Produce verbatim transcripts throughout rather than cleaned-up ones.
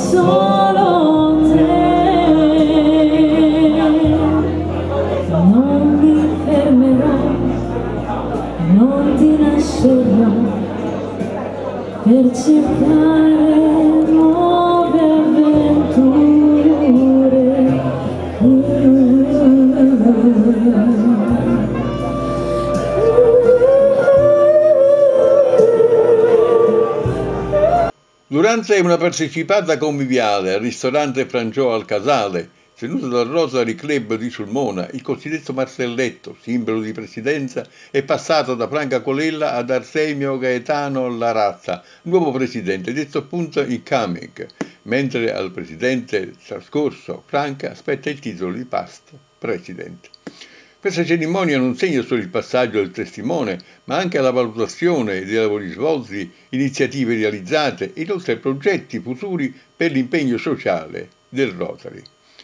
solo te, non mi fermerò, non ti lascerò per cercare nuove avventure. Durante una partecipata conviviale al ristorante Frangiò al Casale, tenuto dal Rotary Club di Sulmona, il cosiddetto Marselletto, simbolo di presidenza, è passato da Franca Colella ad Artemio Gaetano Larazza, nuovo presidente, detto appunto incoming, mentre al presidente trascorso Franca spetta il titolo di past president. Questa cerimonia non segna solo il passaggio del testimone, ma anche la valutazione dei lavori svolti, iniziative realizzate, inoltre progetti futuri per l'impegno sociale del Rotary.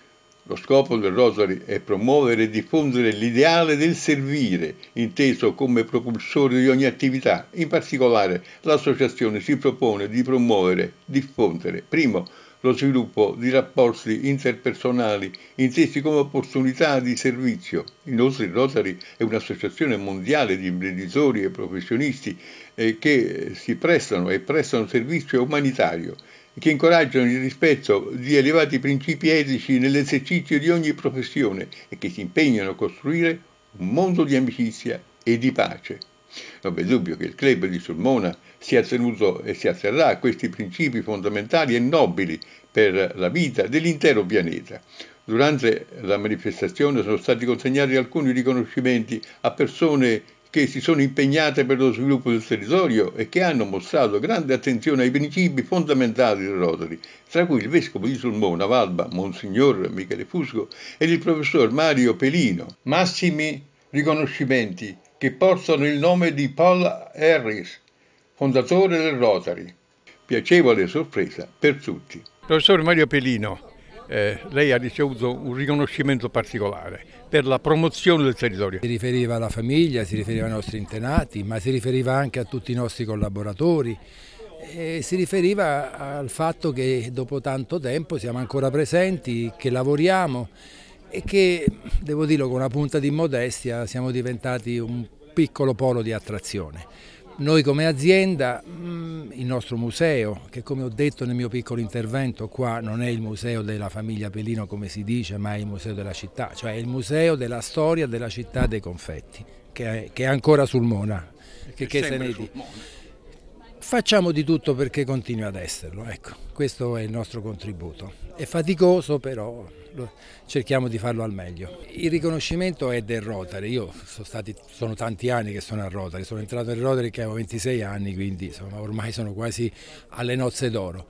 Lo scopo del Rotary è promuovere e diffondere l'ideale del servire, inteso come propulsore di ogni attività. In particolare, l'associazione si propone di promuovere, diffondere, primo, lo sviluppo di rapporti interpersonali intesi come opportunità di servizio. Inoltre il Rotary è un'associazione mondiale di imprenditori e professionisti eh, che si prestano e prestano servizio umanitario, che incoraggiano il rispetto di elevati principi etici nell'esercizio di ogni professione e che si impegnano a costruire un mondo di amicizia e di pace. Non v'è dubbio che il club di Sulmona sia tenuto e si atterrà a questi principi fondamentali e nobili per la vita dell'intero pianeta. Durante la manifestazione sono stati consegnati alcuni riconoscimenti a persone che si sono impegnate per lo sviluppo del territorio e che hanno mostrato grande attenzione ai principi fondamentali del Rotary, tra cui il vescovo di Sulmona, Valba, Monsignor Michele Fusco, e il professor Mario Pelino. Massimi riconoscimenti che portano il nome di Paul Harris, fondatore del Rotary. Piacevole sorpresa per tutti. Professor Mario Pelino, eh, lei ha ricevuto un riconoscimento particolare per la promozione del territorio. Si riferiva alla famiglia, si riferiva ai nostri antenati, ma si riferiva anche a tutti i nostri collaboratori. E si riferiva al fatto che dopo tanto tempo siamo ancora presenti, che lavoriamo e che, devo dirlo con una punta di modestia, siamo diventati un piccolo polo di attrazione. Noi come azienda, il nostro museo, che come ho detto nel mio piccolo intervento qua non è il museo della famiglia Pelino come si dice, ma è il museo della città, cioè è il museo della storia della città dei confetti, che è, che è ancora Sulmona. Che, che se ne dice. Facciamo di tutto perché continui ad esserlo, ecco, questo è il nostro contributo. È faticoso però cerchiamo di farlo al meglio. Il riconoscimento è del Rotary, io sono, stati, sono tanti anni che sono al Rotary, sono entrato nel Rotary che avevo ventisei anni, quindi insomma, ormai sono quasi alle nozze d'oro.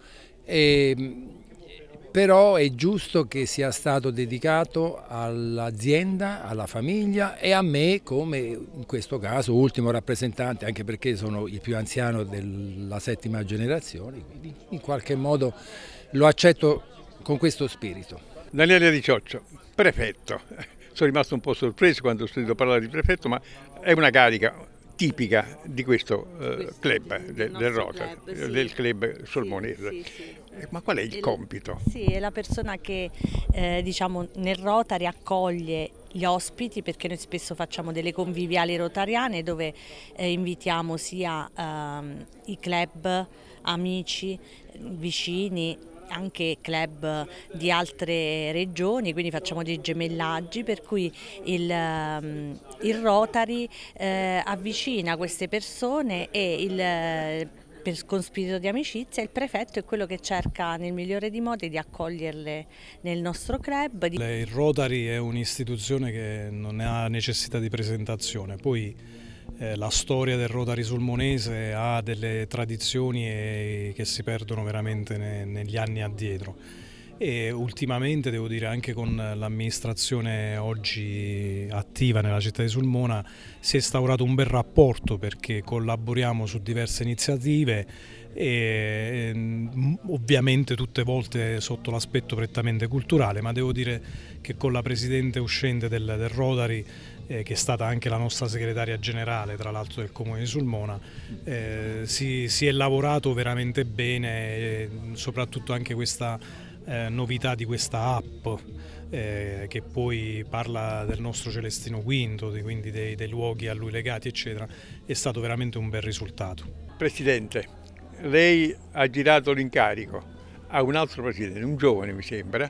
Però è giusto che sia stato dedicato all'azienda, alla famiglia e a me come in questo caso ultimo rappresentante, anche perché sono il più anziano della settima generazione, quindi in qualche modo lo accetto con questo spirito. Daniele Di Cioccio, prefetto. Sono rimasto un po' sorpreso quando ho sentito parlare di prefetto, ma è una carica tipica di questo uh, club, del, del Rotary, club, sì. del club sulmonese. Sì, sì, sì. Ma qual è il compito? Sì, è la persona che eh, diciamo, nel Rotary accoglie gli ospiti, perché noi spesso facciamo delle conviviali rotariane dove eh, invitiamo sia ehm, i club, amici, vicini, anche club di altre regioni, quindi facciamo dei gemellaggi per cui il, um, il Rotary eh, avvicina queste persone e il, per, con spirito di amicizia il prefetto è quello che cerca nel migliore dei modi di accoglierle nel nostro club. Il Rotary è un'istituzione che non ha necessità di presentazione, poi Eh, la storia del Rotary sulmonese ha delle tradizioni e, che si perdono veramente ne, negli anni addietro e ultimamente, devo dire, anche con l'amministrazione oggi attiva nella città di Sulmona si è instaurato un bel rapporto, perché collaboriamo su diverse iniziative e ovviamente tutte volte sotto l'aspetto prettamente culturale, ma devo dire che con la presidente uscente del, del Rotary, eh, che è stata anche la nostra segretaria generale tra l'altro del Comune di Sulmona, eh, si, si è lavorato veramente bene, eh, soprattutto anche questa eh, novità di questa app eh, che poi parla del nostro Celestino Quinto, quindi dei, dei luoghi a lui legati eccetera, è stato veramente un bel risultato. Presidente, lei ha girato l'incarico a un altro presidente, un giovane mi sembra,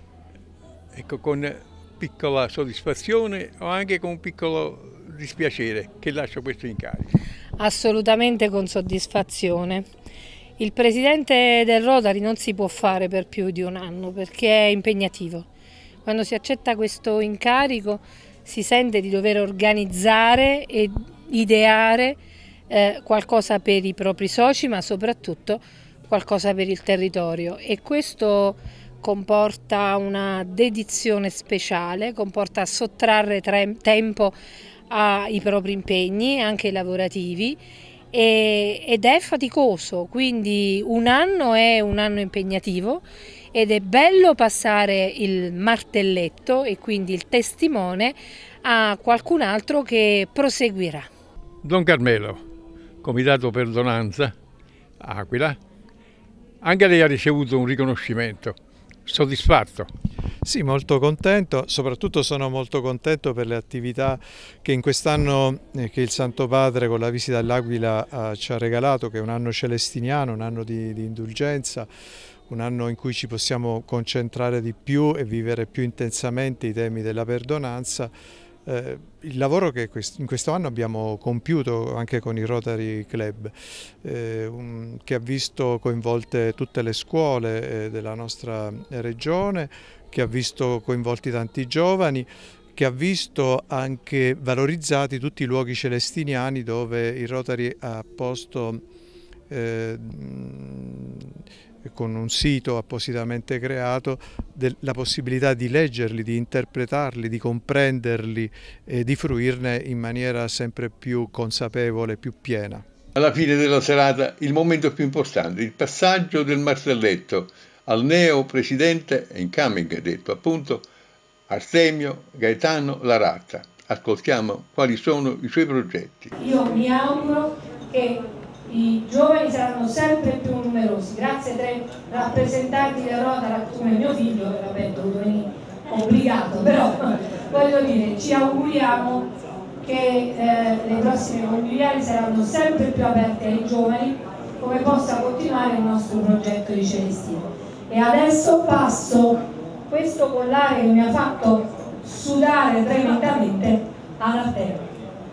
ecco, con piccola soddisfazione o anche con un piccolo dispiacere che lascia questo incarico? Assolutamente con soddisfazione. Il presidente del Rotary non si può fare per più di un anno perché è impegnativo. Quando si accetta questo incarico si sente di dover organizzare e ideare eh, qualcosa per i propri soci, ma soprattutto qualcosa per il territorio, e questo comporta una dedizione speciale, comporta sottrarre tempo ai propri impegni, anche lavorativi, e, ed è faticoso, quindi un anno è un anno impegnativo ed è bello passare il martelletto e quindi il testimone a qualcun altro che proseguirà. Don Carmelo, Comitato Perdonanza, Aquila, anche lei ha ricevuto un riconoscimento. Soddisfatto? Sì, molto contento, soprattutto sono molto contento per le attività che in quest'anno eh, che il Santo Padre con la visita all'Aquila eh, ci ha regalato, che è un anno celestiniano, un anno di, di indulgenza, un anno in cui ci possiamo concentrare di più e vivere più intensamente i temi della perdonanza. Eh, il lavoro che in questo anno abbiamo compiuto anche con il Rotary Club, eh, un, che ha visto coinvolte tutte le scuole eh, della nostra regione, che ha visto coinvolti tanti giovani, che ha visto anche valorizzati tutti i luoghi celestiniani dove il Rotary ha posto eh, con un sito appositamente creato la possibilità di leggerli, di interpretarli, di comprenderli e di fruirne in maniera sempre più consapevole, più piena. Alla fine della serata il momento più importante, il passaggio del martelletto al neo presidente incoming, detto appunto, Artemio Gaetano Laratta. Ascoltiamo quali sono i suoi progetti. Io mi auguro che i giovani saranno sempre più numerosi, grazie ai tre rappresentanti del Rotary, come mio figlio, che vabbè, dovuto venire obbligato, però voglio dire, ci auguriamo che eh, le prossime conviviali saranno sempre più aperte ai giovani, come possa continuare il nostro progetto di Celestino. E adesso passo questo collare che mi ha fatto sudare tremendamente alla terra.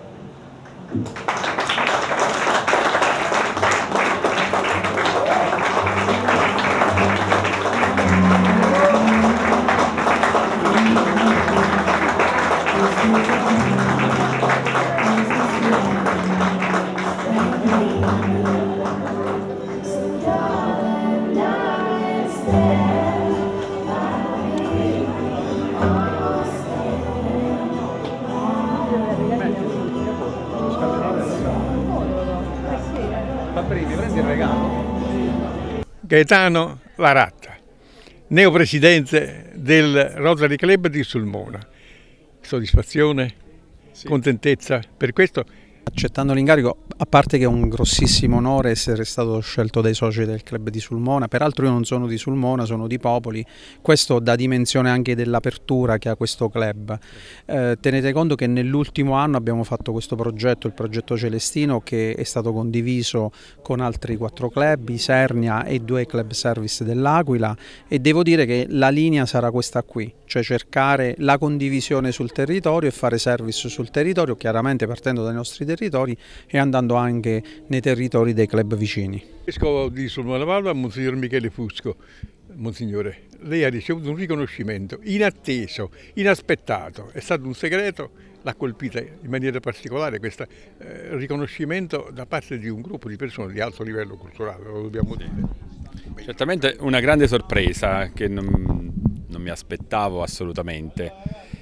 Gaetano Laratta, neopresidente del Rotary Club di Sulmona. Soddisfazione, sì. Contentezza per questo? Accettando l'incarico, a parte che è un grossissimo onore essere stato scelto dai soci del club di Sulmona, peraltro io non sono di Sulmona, sono di Popoli, questo dà dimensione anche dell'apertura che ha questo club. Eh, tenete conto che nell'ultimo anno abbiamo fatto questo progetto, il progetto Celestino, che è stato condiviso con altri quattro club, Isernia e due club service dell'Aquila, e devo dire che la linea sarà questa qui, cioè cercare la condivisione sul territorio e fare service sul territorio, chiaramente partendo dai nostri territori e andando anche nei territori dei club vicini. Vescovo di Sulmona Valva, Monsignor Michele Fusco. Monsignore, lei ha ricevuto un riconoscimento inatteso, inaspettato, è stato un segreto, l'ha colpita in maniera particolare questo eh, riconoscimento da parte di un gruppo di persone di alto livello culturale, lo dobbiamo dire. Certamente una grande sorpresa che non, non mi aspettavo assolutamente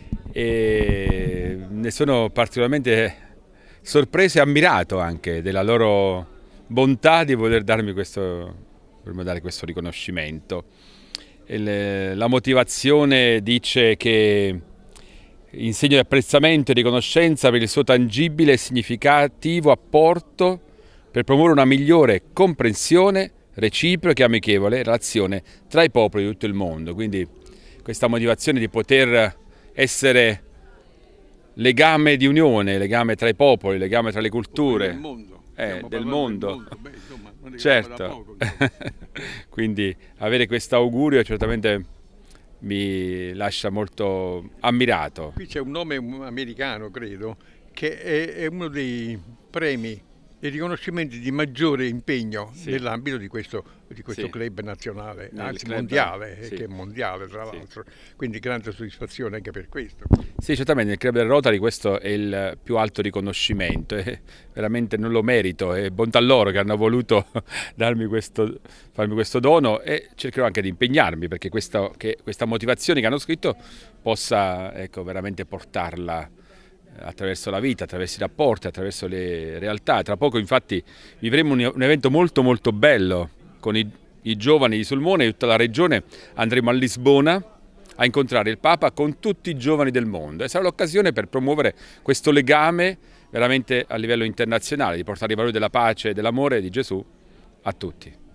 e ne sono particolarmente sorpreso e ammirato anche della loro bontà di voler darmi questo, volermi dare questo riconoscimento. Il, la motivazione dice che in segno di apprezzamento e riconoscenza per il suo tangibile e significativo apporto per promuovere una migliore comprensione reciproca e amichevole relazione tra i popoli di tutto il mondo. Quindi questa motivazione di poter essere legame di unione, legame tra i popoli, legame tra le culture. Del mondo. Eh, del mondo. Del mondo. Beh, insomma, non certo. poco, Quindi avere questo augurio certamente mi lascia molto ammirato. Qui c'è un nome americano, credo, che è, è uno dei premi e riconoscimenti di maggiore impegno sì. nell'ambito di questo, di questo sì. club nazionale, Nel anzi club, mondiale, sì. che è mondiale tra l'altro, sì. quindi grande soddisfazione anche per questo. Sì, certamente nel club del Rotary questo è il più alto riconoscimento e veramente non lo merito, è bontà loro che hanno voluto darmi questo, farmi questo dono e cercherò anche di impegnarmi perché questa, che questa motivazione che hanno scritto possa ecco, veramente portarla attraverso la vita, attraverso i rapporti, attraverso le realtà. Tra poco infatti vivremo un, un evento molto molto bello con i, i giovani di Sulmona e tutta la regione. Andremo a Lisbona a incontrare il Papa con tutti i giovani del mondo e sarà l'occasione per promuovere questo legame veramente a livello internazionale, di portare i valori della pace e dell'amore di Gesù a tutti.